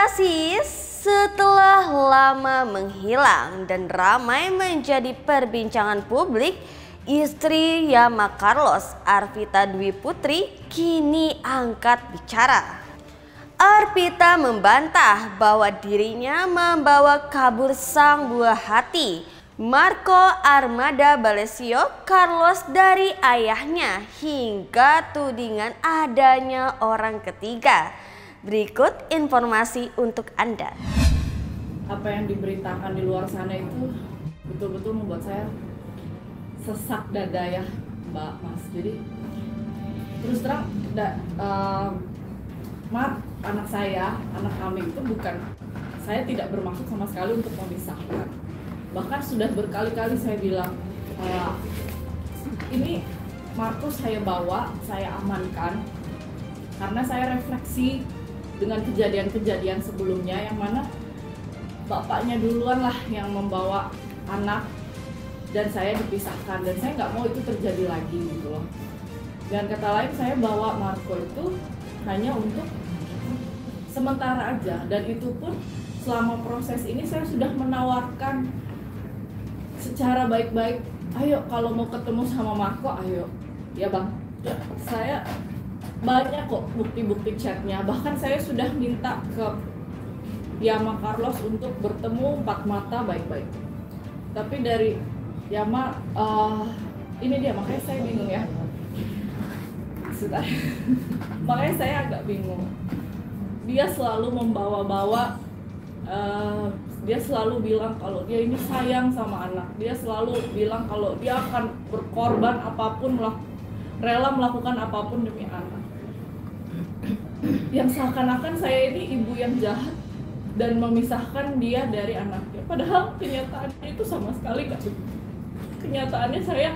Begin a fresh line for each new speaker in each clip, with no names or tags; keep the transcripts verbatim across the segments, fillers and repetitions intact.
Rasis, setelah lama menghilang dan ramai menjadi perbincangan publik, istri Yama Carlos, Arvita Dwi Putri, kini angkat bicara. Arvita membantah bahwa dirinya membawa kabur sang buah hati, Marco Armada Balesio Carlos, dari ayahnya, hingga tudingan adanya orang ketiga. Berikut informasi untuk Anda.
Apa yang diberitakan di luar sana itu betul-betul membuat saya sesak dada ya, Mbak Mas. Jadi terus terang, da, uh, Mark, anak saya, anak kami itu bukan, saya tidak bermaksud sama sekali untuk memisahkan. Bahkan sudah berkali-kali saya bilang, uh, ini Markus saya bawa, saya amankan karena saya refleksi dengan kejadian-kejadian sebelumnya yang mana bapaknya duluan lah yang membawa anak dan saya dipisahkan, dan saya nggak mau itu terjadi lagi gitu loh. Dan kata lain, saya bawa Marco itu hanya untuk sementara aja, dan itu pun selama proses ini saya sudah menawarkan secara baik-baik, ayo kalau mau ketemu sama Marco, ayo ya bang, saya banyak kok bukti-bukti chatnya. Bahkan saya sudah minta ke Yama Carlos untuk bertemu empat mata baik-baik, tapi dari Yama, uh, ini dia, makanya saya bingung ya. Sudah. Makanya saya agak bingung. Dia selalu membawa-bawa, uh, dia selalu bilang kalau dia ini sayang sama anak. Dia selalu bilang kalau dia akan berkorban apapun, rela melakukan apapun demi anak. Yang seakan-akan saya ini ibu yang jahat dan memisahkan dia dari anaknya. Padahal kenyataannya itu sama sekali gak. Kenyataannya saya,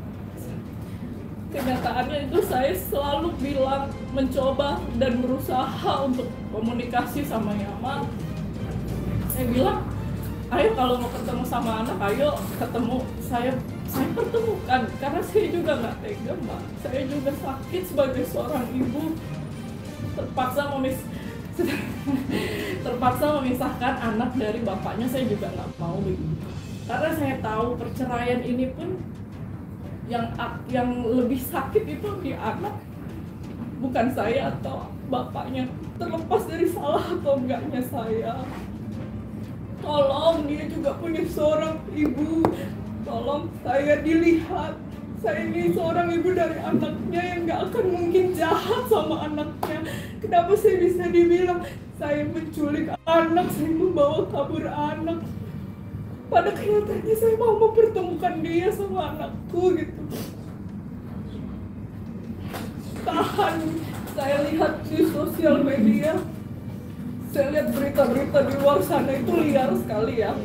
kenyataannya itu saya selalu bilang, mencoba dan berusaha untuk komunikasi sama Yama. Saya bilang, ayo kalau mau ketemu sama anak, ayo ketemu. Saya saya pertemukan karena saya juga nggak tega, Mbak. Saya juga sakit sebagai seorang ibu, terpaksa memis terpaksa memisahkan anak dari bapaknya. Saya juga nggak mau begitu, karena saya tahu perceraian ini pun yang yang lebih sakit itu di anak, bukan saya atau bapaknya. Terlepas dari salah atau enggaknya saya, tolong, dia juga punya seorang ibu. Tolong saya dilihat, saya ini seorang ibu dari anaknya yang gak akan mungkin jahat sama anaknya. Kenapa saya bisa dibilang saya menculik anak, saya membawa kabur anak? Pada kenyataannya saya mau mempertemukan dia sama anakku gitu. Tahan, saya lihat di sosial media, saya lihat berita-berita di luar sana itu liar sekali ya.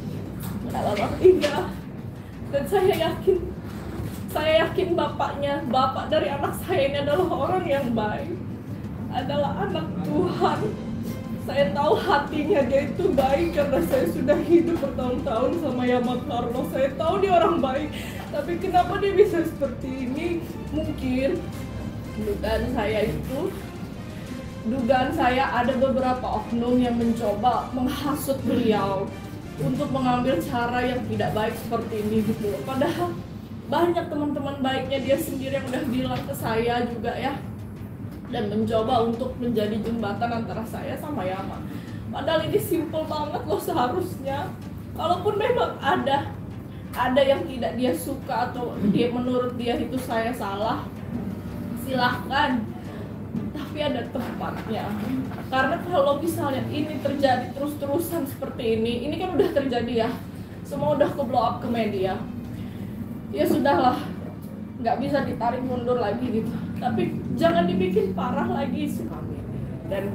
Iya. Dan saya yakin, saya yakin bapaknya, bapak dari anak saya ini adalah orang yang baik, adalah anak Tuhan. Saya tahu hatinya dia itu baik karena saya sudah hidup bertahun-tahun sama Yama Carlos. Saya tahu dia orang baik, tapi kenapa dia bisa seperti ini? Mungkin dugaan saya itu, dugaan saya ada beberapa oknum yang mencoba menghasut beliau untuk mengambil cara yang tidak baik seperti ini gitu. Padahal banyak teman-teman baiknya dia sendiri yang udah bilang ke saya juga ya, dan mencoba untuk menjadi jembatan antara saya sama Yama. Padahal ini simple banget loh seharusnya. Kalaupun memang ada ada yang tidak dia suka atau dia menurut dia itu saya salah, silahkan. Tapi ada tempatnya. Karena kalau misalnya ini terjadi terus-terusan seperti ini, ini kan udah terjadi ya, semua udah ke blow up ke media. Ya sudahlah, nggak bisa ditarik mundur lagi gitu. Tapi jangan dibikin parah lagi sih kami. Dan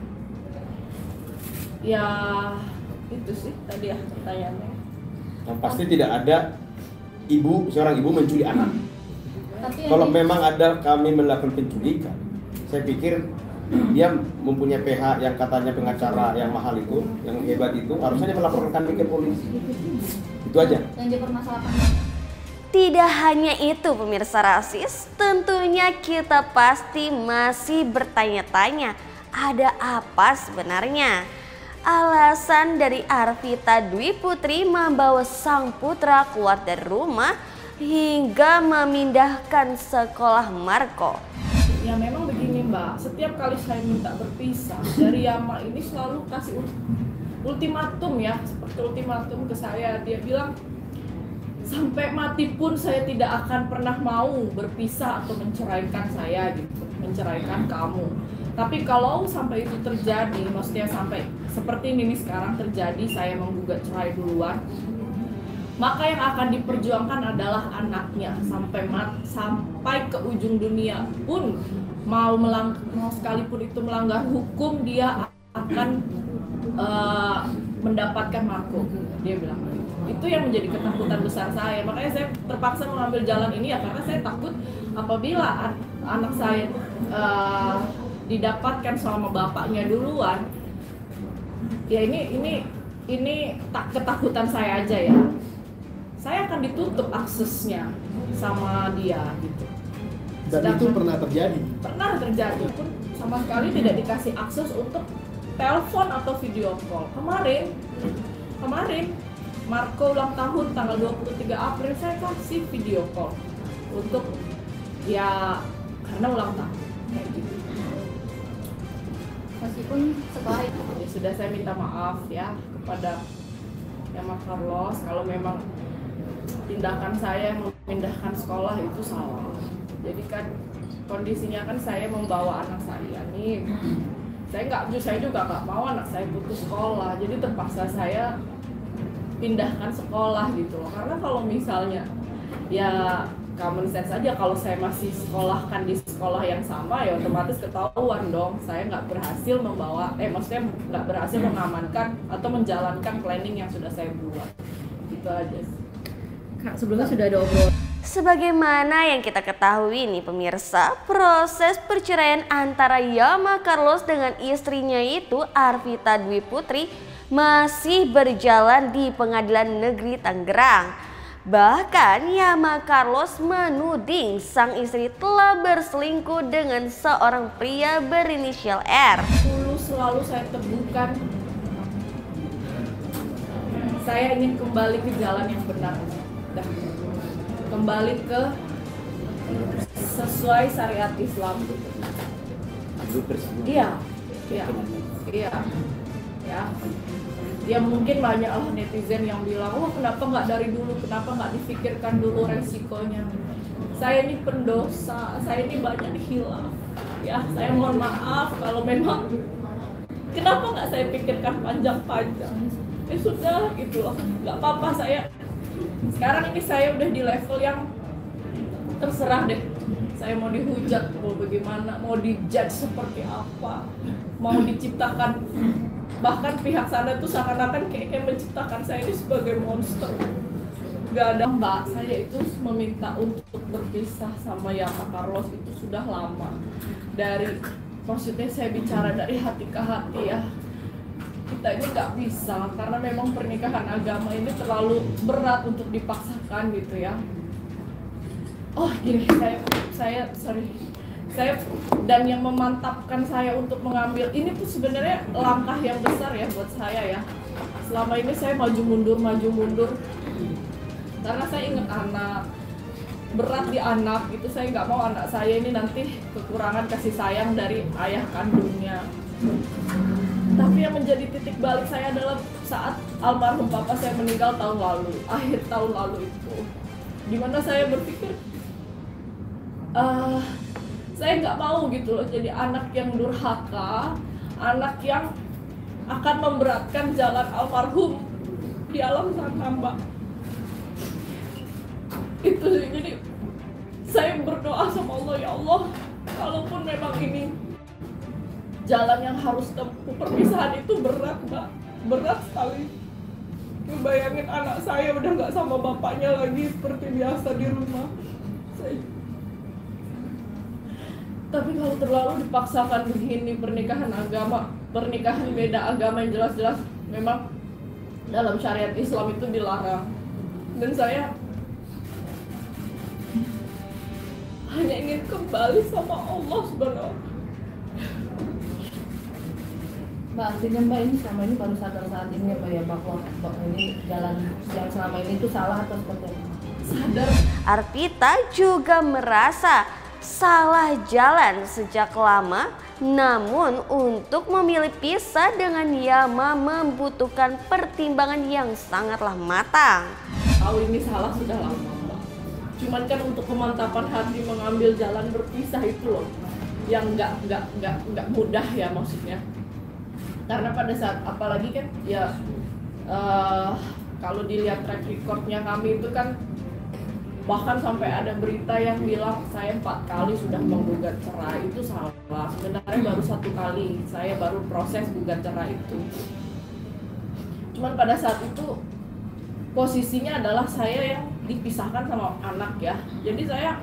ya itu sih tadi ya pertanyaannya.
Yang pasti tidak ada ibu, seorang ibu menculik anak.
Tapi
kalau memang ada kami melakukan penculikan, saya pikir dia mempunyai P H yang katanya pengacara yang mahal itu, yang hebat itu, harusnya dia melaporkan kami ke polisi. Itu aja.
Yang dipermasalahkan.
Tidak hanya itu pemirsa Rasis, tentunya kita pasti masih bertanya-tanya, ada apa sebenarnya? alasan dari Arvita Dwi Putri membawa sang putra keluar dari rumah hingga memindahkan sekolah Marco.
Ya memang begini Mbak, setiap kali saya minta berpisah dari Yama ini selalu kasih ultimatum ya, seperti ultimatum ke saya. Dia bilang sampai mati pun saya tidak akan pernah mau berpisah atau menceraikan saya gitu, menceraikan kamu. Tapi kalau sampai itu terjadi, maksudnya sampai seperti ini nih sekarang terjadi, saya menggugat cerai duluan, maka yang akan diperjuangkan adalah anaknya sampai mat, sampai ke ujung dunia pun mau melang, mau sekalipun itu melanggar hukum, dia akan uh, mendapatkan Marco. Dia bilang itu yang menjadi ketakutan besar saya, makanya saya terpaksa mengambil jalan ini ya, karena saya takut apabila an anak saya uh, didapatkan sama bapaknya duluan, ya ini ini ini tak ketakutan saya aja ya, saya akan ditutup aksesnya sama dia gitu.
Dan
Sedangkan,
itu pernah terjadi?
Pernah terjadi pun sama sekali tidak dikasih akses untuk telepon atau video call. Kemarin, kemarin Marco ulang tahun tanggal dua puluh tiga April, saya kasih video call untuk ya karena ulang tahun kayak gitu.
Meskipun setelah itu
Ya sudah, saya minta maaf ya kepada Yama Carlos kalau memang tindakan saya memindahkan sekolah itu salah. Jadi kan kondisinya kan saya membawa anak saya nih, saya nggak, saya juga nggak mau anak saya putus sekolah, jadi terpaksa saya pindahkan sekolah gitu loh. Karena kalau misalnya ya common sense aja, kalau saya masih sekolahkan di sekolah yang sama ya otomatis ketahuan dong saya nggak berhasil membawa, eh maksudnya nggak berhasil mengamankan atau menjalankan planning yang sudah saya buat. Gitu aja sih.
Kak, sebelumnya sudah ada obrolan.
Sebagaimana yang kita ketahui nih pemirsa, proses perceraian antara Yama Carlos dengan istrinya itu Arvita Dwi Putri masih berjalan di Pengadilan Negeri Tangerang. Bahkan Yama Carlos menuding sang istri telah berselingkuh dengan seorang pria berinisial R.
Dulu selalu saya temukan, saya ingin kembali ke jalan yang benar. Dah. Kembali ke sesuai syariat Islam. Iya, iya, iya, ya. Ya mungkin banyak lah netizen yang bilang, wah kenapa nggak dari dulu, kenapa nggak difikirkan dulu resikonya. Saya ini pendosa, saya ini banyak hilaf. Ya, saya mohon maaf kalau memang kenapa nggak saya pikirkan panjang-panjang. Ya sudah, gitulah, nggak apa-apa saya. Sekarang ini saya udah di level yang terserah deh, saya mau dihujat, mau bagaimana, mau dijudge seperti apa, mau diciptakan, bahkan pihak sana tuh seakan-akan kayak menciptakan saya ini sebagai monster. Gak ada. Mbak saya itu meminta untuk berpisah sama Yama Carlos itu sudah lama. Dari, maksudnya saya bicara dari hati ke hati ya, kita ini nggak bisa karena memang pernikahan agama ini terlalu berat untuk dipaksakan gitu ya. Oh gini, saya saya sorry saya dan yang memantapkan saya untuk mengambil ini tuh sebenarnya langkah yang besar ya buat saya ya. Selama ini saya maju mundur maju mundur karena saya ingat anak, berat di anak gitu. Saya nggak mau anak saya ini nanti kekurangan kasih sayang dari ayah kandungnya. Tapi yang menjadi titik balik saya adalah saat almarhum papa saya meninggal tahun lalu, akhir tahun lalu itu, dimana saya berpikir, uh, saya nggak mau gitu loh jadi anak yang durhaka, anak yang akan memberatkan jalan almarhum di alam sana, Mbak. Itu sih, jadi saya berdoa sama Allah, ya Allah, kalaupun memang ini jalan yang harus tempuh, perpisahan itu berat, Mbak, berat sekali. Bayangin anak saya udah nggak sama bapaknya lagi seperti biasa di rumah. Saya... Tapi kalau terlalu dipaksakan begini, pernikahan agama, pernikahan beda agama yang jelas-jelas memang dalam syariat Islam itu dilarang. Dan saya hanya ingin kembali sama Allah Subhanahu wa Ta'ala. Mbak, artinya Mbak ini selama ini baru sadar saat ini ya Mbak ya, bahwa bahwa ini jalan yang selama ini itu salah atau seperti apa? Sadar.
Arvita juga merasa salah jalan sejak lama, namun untuk memilih pisah dengan Yama membutuhkan pertimbangan yang sangatlah matang.
Tahu ini salah sudah lama Mbak, cuman kan untuk kemantapan hati mengambil jalan berpisah itu loh yang nggak nggak nggak nggak mudah ya maksudnya. Karena pada saat apalagi kan ya uh, kalau dilihat track recordnya kami itu kan bahkan sampai ada berita yang bilang saya empat kali sudah menggugat cerai, itu salah. Sebenarnya baru satu kali saya baru proses gugat cerai itu. Cuman pada saat itu posisinya adalah saya yang dipisahkan sama anak ya. Jadi saya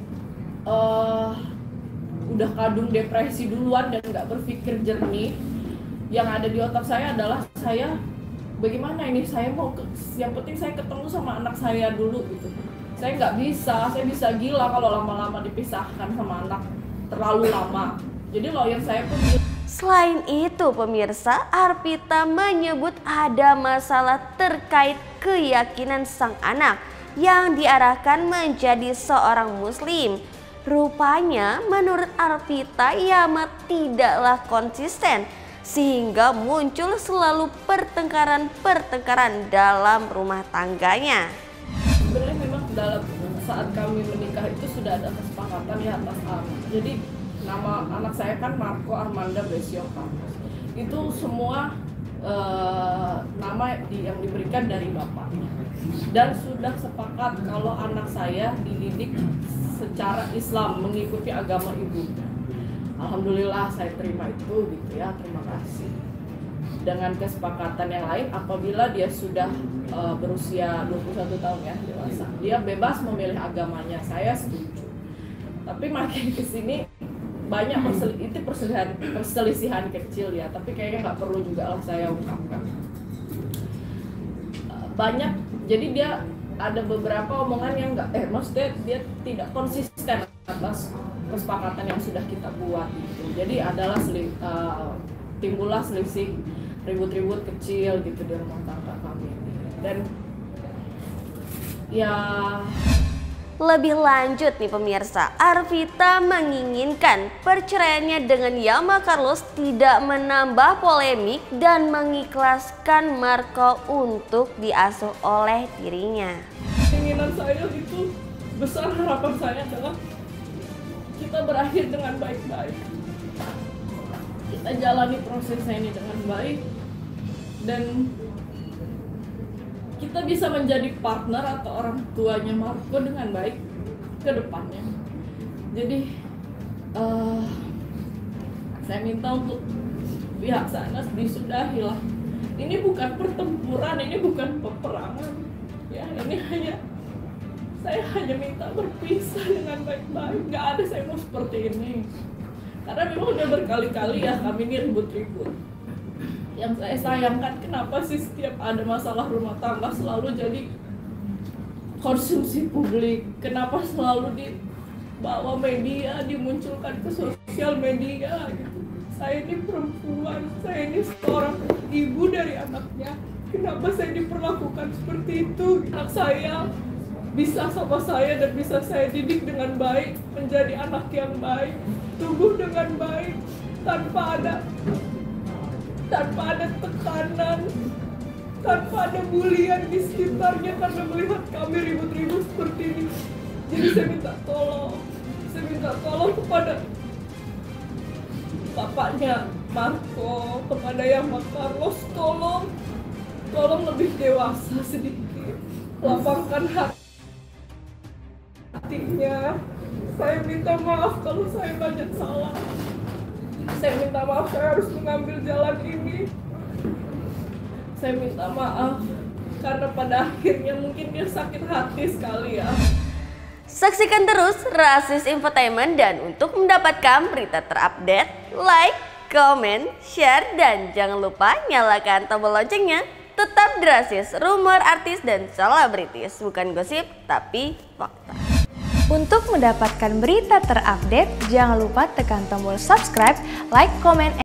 uh, udah kadung depresi duluan dan nggak berpikir jernih. Yang ada di otak saya adalah saya bagaimana ini, saya mau ke, yang penting saya ketemu sama anak saya dulu gitu. Saya nggak bisa, saya bisa gila kalau lama-lama dipisahkan sama anak terlalu lama. Jadi lawyer saya pun.
Selain itu pemirsa, Arvita menyebut ada masalah terkait keyakinan sang anak yang diarahkan menjadi seorang muslim. Rupanya menurut Arvita, Yama tidaklah konsisten sehingga muncul selalu pertengkaran-pertengkaran dalam rumah tangganya.
Sebenarnya memang dalam saat kami menikah itu sudah ada kesepakatan ya atas anak. Jadi nama anak saya kan Marco Armanda Besioka. Itu semua uh, nama di, yang diberikan dari bapaknya. Dan sudah sepakat kalau anak saya dididik secara Islam mengikuti agama ibunya. Alhamdulillah saya terima itu gitu ya, terima kasih. Dengan kesepakatan yang lain, apabila dia sudah uh, berusia dua puluh satu tahun ya, dewasa, dia bebas memilih agamanya, saya setuju. Tapi makin kesini banyak persel itu perselisihan, perselisihan kecil ya, tapi kayaknya nggak perlu juga lah saya ungkapkan. Uh, banyak, jadi dia ada beberapa omongan yang nggak, eh maksudnya dia tidak konsisten atas kesepakatan yang sudah kita buat gitu. Jadi adalah seli, uh, timbullah selisih ribut-ribut kecil gitu di rumah tangga kami. Dan ya
lebih lanjut nih pemirsa, Arvita menginginkan perceraiannya dengan Yama Carlos tidak menambah polemik dan mengikhlaskan Marco untuk diasuh oleh dirinya.
Keinginan saya itu besar, harapan saya adalah kita berakhir dengan baik-baik. Kita jalani prosesnya ini dengan baik dan kita bisa menjadi partner atau orang tuanya Marco dengan baik ke depannya. Jadi uh, saya minta untuk pihak sana disudahilah. Ini bukan pertempuran, ini bukan peperangan. Ya, ini hanya saya hanya minta berpisah dengan baik-baik. Gak ada saya mau seperti ini. Karena memang udah berkali-kali ya kami ini ribut-ribut. Yang saya sayangkan kenapa sih setiap ada masalah rumah tangga selalu jadi konsumsi publik. Kenapa selalu dibawa media, dimunculkan ke sosial media gitu. Saya ini perempuan, saya ini seorang ibu dari anaknya. Kenapa saya diperlakukan seperti itu? Anak saya bisa sama saya dan bisa saya didik dengan baik, menjadi anak yang baik, tumbuh dengan baik, tanpa ada tanpa ada tekanan, tanpa ada bulian di sekitarnya karena melihat kami ribut-ribut seperti ini. Jadi saya minta tolong, saya minta tolong kepada bapaknya Marco, kepada Yama Carlos, tolong, tolong lebih dewasa sedikit, lapangkan hati. Artinya, saya minta maaf kalau saya banyak salah. Saya minta maaf saya harus mengambil jalan ini. Saya minta maaf karena pada akhirnya mungkin dia sakit hati sekali ya.
Saksikan terus Rasis Infotainment dan untuk mendapatkan berita terupdate, like, comment, share, dan jangan lupa nyalakan tombol loncengnya. Tetap di Rasis, rumor artis dan selebritis, bukan gosip tapi fakta.
Untuk mendapatkan berita terupdate, jangan lupa tekan tombol subscribe, like, comment,